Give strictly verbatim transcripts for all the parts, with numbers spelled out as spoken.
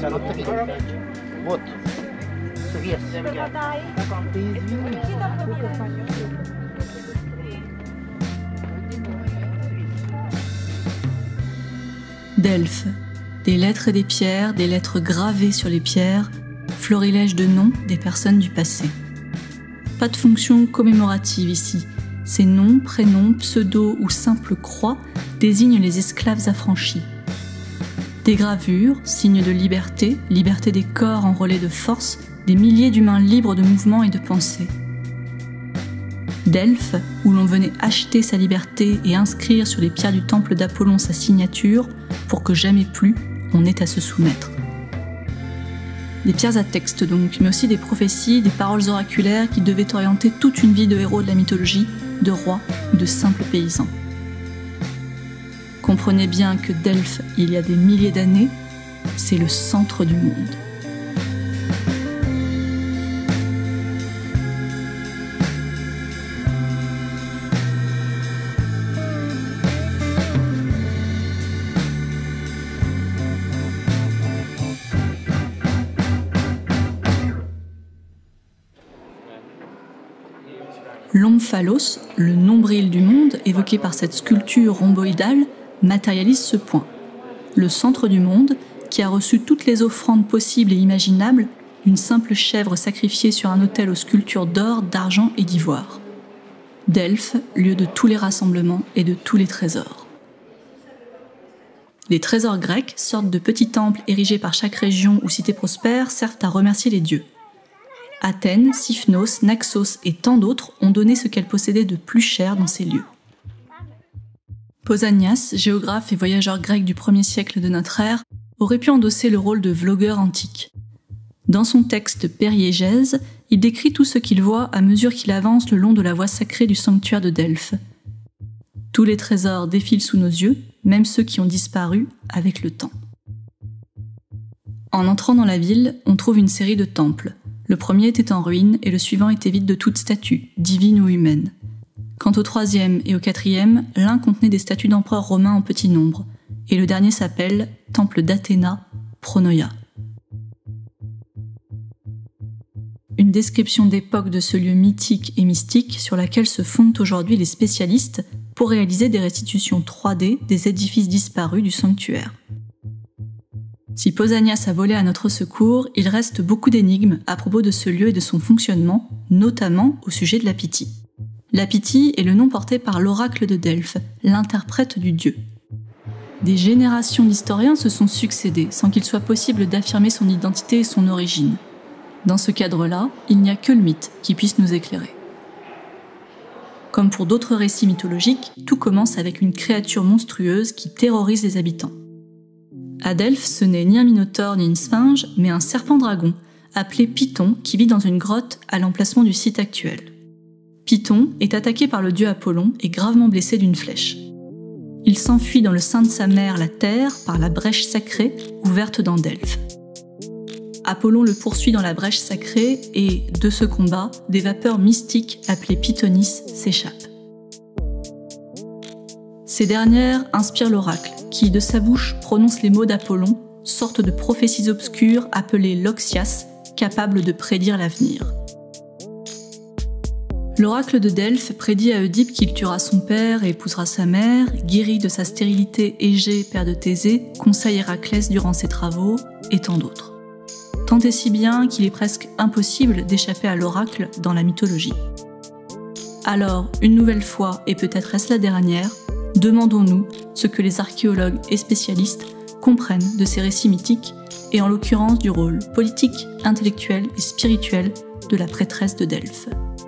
Вот. Свет. Delphes. Des lettres et des pierres, des lettres gravées sur les pierres, florilège de noms des personnes du passé. Pas de fonction commémorative ici. Ces noms, prénoms, pseudos ou simples croix désignent les esclaves affranchis. Des gravures, signes de liberté, liberté des corps en relais de force, des milliers d'humains libres de mouvement et de pensée. Delphes, où l'on venait acheter sa liberté et inscrire sur les pierres du temple d'Apollon sa signature, pour que jamais plus on ait à se soumettre. Des pierres à texte donc, mais aussi des prophéties, des paroles oraculaires qui devaient orienter toute une vie de héros de la mythologie, de rois ou de simples paysans. Comprenez bien que Delphes, il y a des milliers d'années, c'est le centre du monde. L'omphalos, le nombril du monde évoqué par cette sculpture rhomboïdale, matérialise ce point. Le centre du monde, qui a reçu toutes les offrandes possibles et imaginables d'une simple chèvre sacrifiée sur un autel aux sculptures d'or, d'argent et d'ivoire. Delphes, lieu de tous les rassemblements et de tous les trésors. Les trésors grecs, sortes de petits temples érigés par chaque région ou cité prospère, servent à remercier les dieux. Athènes, Siphnos, Naxos et tant d'autres ont donné ce qu'elles possédaient de plus cher dans ces lieux. Pausanias, géographe et voyageur grec du premier siècle de notre ère, aurait pu endosser le rôle de vlogueur antique. Dans son texte Périégèse, il décrit tout ce qu'il voit à mesure qu'il avance le long de la voie sacrée du sanctuaire de Delphes. Tous les trésors défilent sous nos yeux, même ceux qui ont disparu avec le temps. En entrant dans la ville, on trouve une série de temples. Le premier était en ruine et le suivant était vide de toute statue, divine ou humaine. Quant au troisième et au quatrième, l'un contenait des statues d'empereurs romains en petit nombre, et le dernier s'appelle Temple d'Athéna, Pronoia. Une description d'époque de ce lieu mythique et mystique sur laquelle se fondent aujourd'hui les spécialistes pour réaliser des restitutions trois D des édifices disparus du sanctuaire. Si Pausanias a volé à notre secours, il reste beaucoup d'énigmes à propos de ce lieu et de son fonctionnement, notamment au sujet de la Pythie. La Pythie est le nom porté par l'oracle de Delphes, l'interprète du dieu. Des générations d'historiens se sont succédés sans qu'il soit possible d'affirmer son identité et son origine. Dans ce cadre-là, il n'y a que le mythe qui puisse nous éclairer. Comme pour d'autres récits mythologiques, tout commence avec une créature monstrueuse qui terrorise les habitants. À Delphes, ce n'est ni un minotaure ni une sphinge, mais un serpent-dragon, appelé Python, qui vit dans une grotte à l'emplacement du site actuel. Python est attaqué par le dieu Apollon et gravement blessé d'une flèche. Il s'enfuit dans le sein de sa mère, la terre, par la brèche sacrée ouverte dans Delphes. Apollon le poursuit dans la brèche sacrée et, de ce combat, des vapeurs mystiques appelées Pythonis s'échappent. Ces dernières inspirent l'oracle, qui, de sa bouche, prononce les mots d'Apollon, sorte de prophéties obscures appelées loxias, capables de prédire l'avenir. L'oracle de Delphes prédit à Oedipe qu'il tuera son père et épousera sa mère, guérit de sa stérilité Égée, père de Thésée, conseille Héraclès durant ses travaux, et tant d'autres. Tant et si bien qu'il est presque impossible d'échapper à l'oracle dans la mythologie. Alors, une nouvelle fois, et peut-être est-ce la dernière, demandons-nous ce que les archéologues et spécialistes comprennent de ces récits mythiques et en l'occurrence du rôle politique, intellectuel et spirituel de la prêtresse de Delphes.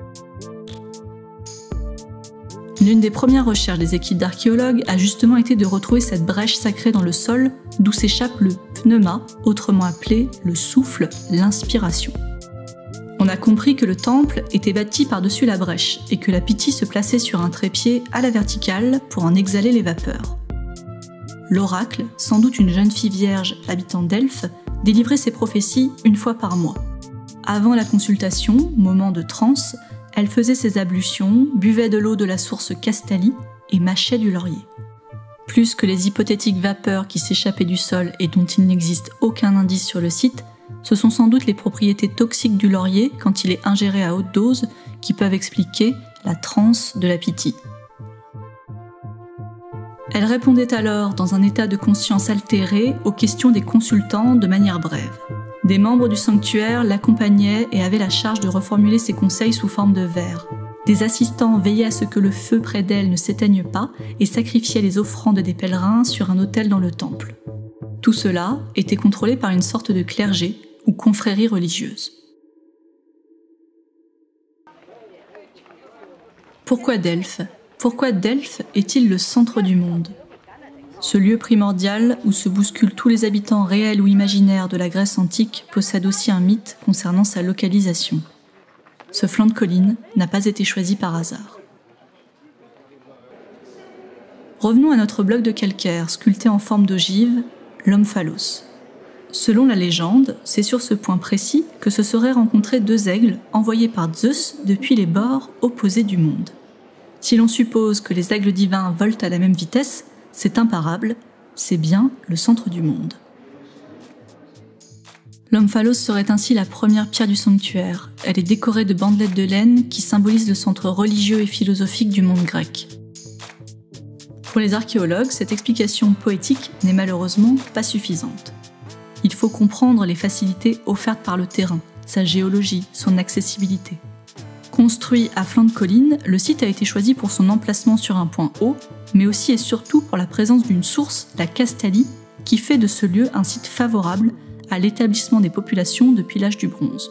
L'une des premières recherches des équipes d'archéologues a justement été de retrouver cette brèche sacrée dans le sol d'où s'échappe le pneuma, autrement appelé le souffle, l'inspiration. On a compris que le temple était bâti par-dessus la brèche et que la Pythie se plaçait sur un trépied à la verticale pour en exhaler les vapeurs. L'oracle, sans doute une jeune fille vierge habitant Delphes, délivrait ses prophéties une fois par mois. Avant la consultation, moment de transe, elle faisait ses ablutions, buvait de l'eau de la source Castalie et mâchait du laurier. Plus que les hypothétiques vapeurs qui s'échappaient du sol et dont il n'existe aucun indice sur le site, ce sont sans doute les propriétés toxiques du laurier quand il est ingéré à haute dose qui peuvent expliquer la transe de la Pythie. Elle répondait alors dans un état de conscience altéré aux questions des consultants de manière brève. Des membres du sanctuaire l'accompagnaient et avaient la charge de reformuler ses conseils sous forme de vers. Des assistants veillaient à ce que le feu près d'elle ne s'éteigne pas et sacrifiaient les offrandes des pèlerins sur un autel dans le temple. Tout cela était contrôlé par une sorte de clergé ou confrérie religieuse. Pourquoi Delphes ? Pourquoi Delphes est-il le centre du monde ? Ce lieu primordial où se bousculent tous les habitants réels ou imaginaires de la Grèce antique possède aussi un mythe concernant sa localisation. Ce flanc de colline n'a pas été choisi par hasard. Revenons à notre bloc de calcaire sculpté en forme d'ogive, l'omphalos. Selon la légende, c'est sur ce point précis que se seraient rencontrés deux aigles envoyés par Zeus depuis les bords opposés du monde. Si l'on suppose que les aigles divins volent à la même vitesse, c'est imparable, c'est bien le centre du monde. L'omphalos serait ainsi la première pierre du sanctuaire. Elle est décorée de bandelettes de laine qui symbolisent le centre religieux et philosophique du monde grec. Pour les archéologues, cette explication poétique n'est malheureusement pas suffisante. Il faut comprendre les facilités offertes par le terrain, sa géologie, son accessibilité. Construit à flanc de colline, le site a été choisi pour son emplacement sur un point haut, mais aussi et surtout pour la présence d'une source, la Castalie, qui fait de ce lieu un site favorable à l'établissement des populations depuis l'âge du bronze.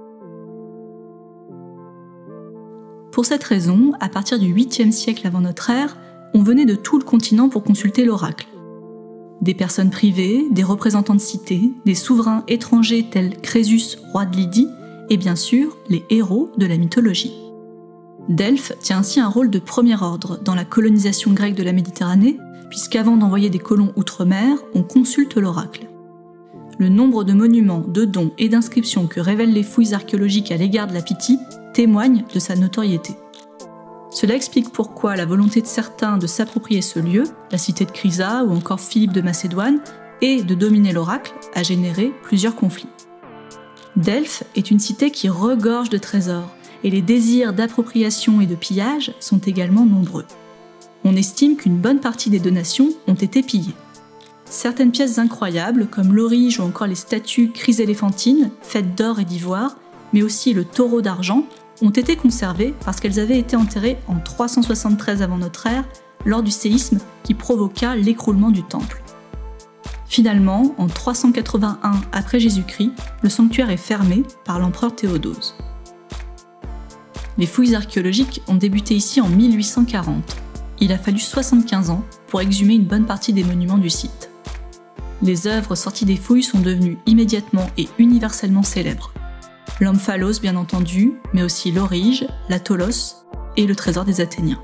Pour cette raison, à partir du huitième siècle avant notre ère, on venait de tout le continent pour consulter l'oracle. Des personnes privées, des représentants de cités, des souverains étrangers tels Crésus, roi de Lydie, et bien sûr les héros de la mythologie. Delphes tient ainsi un rôle de premier ordre dans la colonisation grecque de la Méditerranée, puisqu'avant d'envoyer des colons outre-mer, on consulte l'oracle. Le nombre de monuments, de dons et d'inscriptions que révèlent les fouilles archéologiques à l'égard de la Pythie témoignent de sa notoriété. Cela explique pourquoi la volonté de certains de s'approprier ce lieu, la cité de Chrysa ou encore Philippe de Macédoine, et de dominer l'oracle a généré plusieurs conflits. Delphes est une cité qui regorge de trésors, et les désirs d'appropriation et de pillage sont également nombreux. On estime qu'une bonne partie des donations ont été pillées. Certaines pièces incroyables, comme l'orige ou encore les statues chryséléphantines, faites d'or et d'ivoire, mais aussi le taureau d'argent, ont été conservées parce qu'elles avaient été enterrées en trois cent soixante-treize avant notre ère, lors du séisme qui provoqua l'écroulement du temple. Finalement, en trois cent quatre-vingt-un après Jésus-Christ, le sanctuaire est fermé par l'empereur Théodose. Les fouilles archéologiques ont débuté ici en mille huit cent quarante. Il a fallu soixante-quinze ans pour exhumer une bonne partie des monuments du site. Les œuvres sorties des fouilles sont devenues immédiatement et universellement célèbres. L'omphalos bien entendu, mais aussi l'orige, la Tholos et le trésor des Athéniens.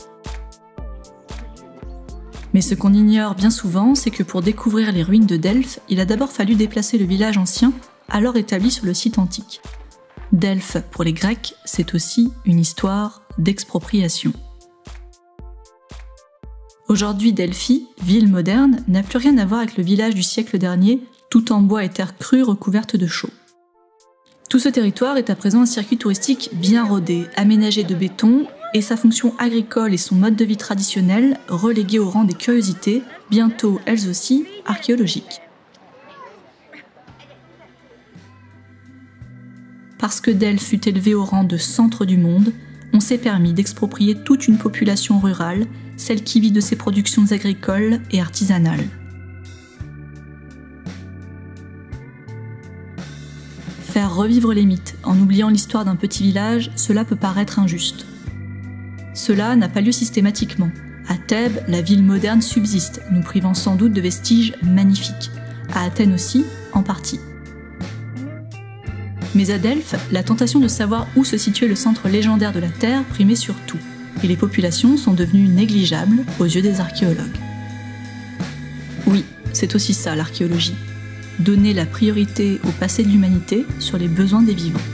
Mais ce qu'on ignore bien souvent, c'est que pour découvrir les ruines de Delphes, il a d'abord fallu déplacer le village ancien, alors établi sur le site antique. Delphes, pour les Grecs, c'est aussi une histoire d'expropriation. Aujourd'hui, Delphi, ville moderne, n'a plus rien à voir avec le village du siècle dernier, tout en bois et terre crue recouverte de chaux. Tout ce territoire est à présent un circuit touristique bien rodé, aménagé de béton, et sa fonction agricole et son mode de vie traditionnel relégués au rang des curiosités, bientôt elles aussi archéologiques. Parce que Delphes fut élevé au rang de centre du monde, on s'est permis d'exproprier toute une population rurale, celle qui vit de ses productions agricoles et artisanales. Faire revivre les mythes en oubliant l'histoire d'un petit village, cela peut paraître injuste. Cela n'a pas lieu systématiquement. À Thèbes, la ville moderne subsiste, nous privant sans doute de vestiges magnifiques. À Athènes aussi, en partie. Mais à Delphes, la tentation de savoir où se situait le centre légendaire de la Terre primait sur tout, et les populations sont devenues négligeables aux yeux des archéologues. Oui, c'est aussi ça l'archéologie. Donner la priorité au passé de l'humanité sur les besoins des vivants.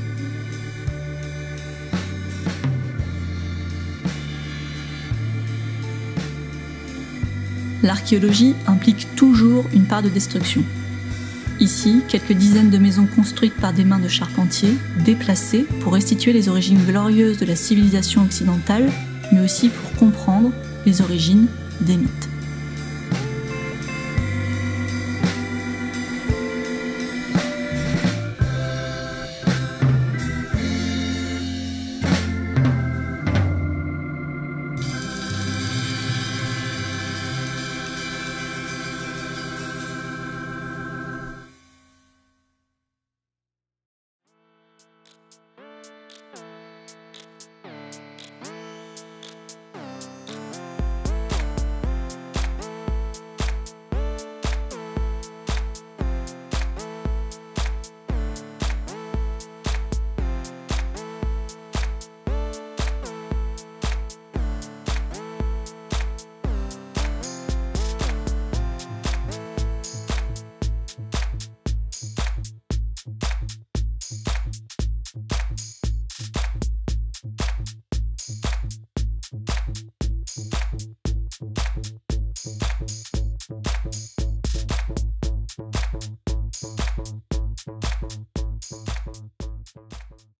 L'archéologie implique toujours une part de destruction. Ici, quelques dizaines de maisons construites par des mains de charpentiers, déplacées pour restituer les origines glorieuses de la civilisation occidentale, mais aussi pour comprendre les origines des mythes.